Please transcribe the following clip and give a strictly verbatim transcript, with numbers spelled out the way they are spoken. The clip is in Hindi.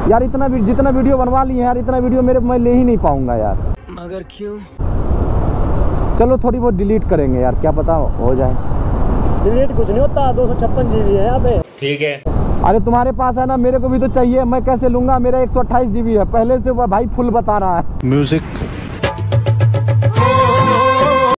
यार इतना जितना वीडियो बनवा लिए यार, इतना वीडियो मेरे मैं ले ही नहीं पाऊंगा यार। मगर क्यों? चलो थोड़ी बहुत डिलीट करेंगे यार, क्या पता हो जाए। डिलीट कुछ नहीं होता, दो सौ छप्पन जी बी है यहाँ पे। ठीक है। अरे तुम्हारे पास है ना, मेरे को भी तो चाहिए, मैं कैसे लूंगा? मेरा एक सौ अट्ठाईस जी बी है, पहले से वो भाई फुल बता रहा है। म्यूजिक